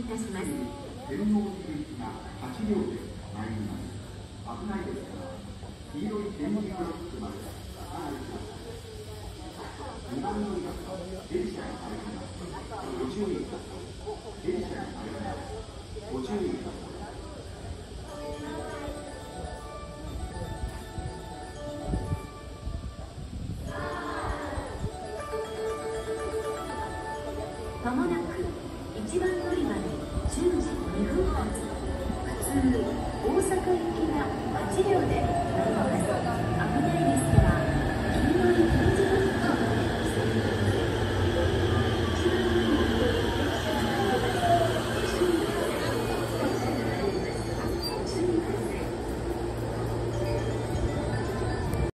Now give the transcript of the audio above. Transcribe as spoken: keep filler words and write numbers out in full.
たします。 天王寺行きがはち両で参ります。危ないですから黄色い点字ブロックまでお願いします。にばん乗りだと電車に入ります。ご注意ください。電車に入ります。ご注意ください。 まもなくいちばん乗り場でじゅうじにふん発、普通大阪行きがはち両で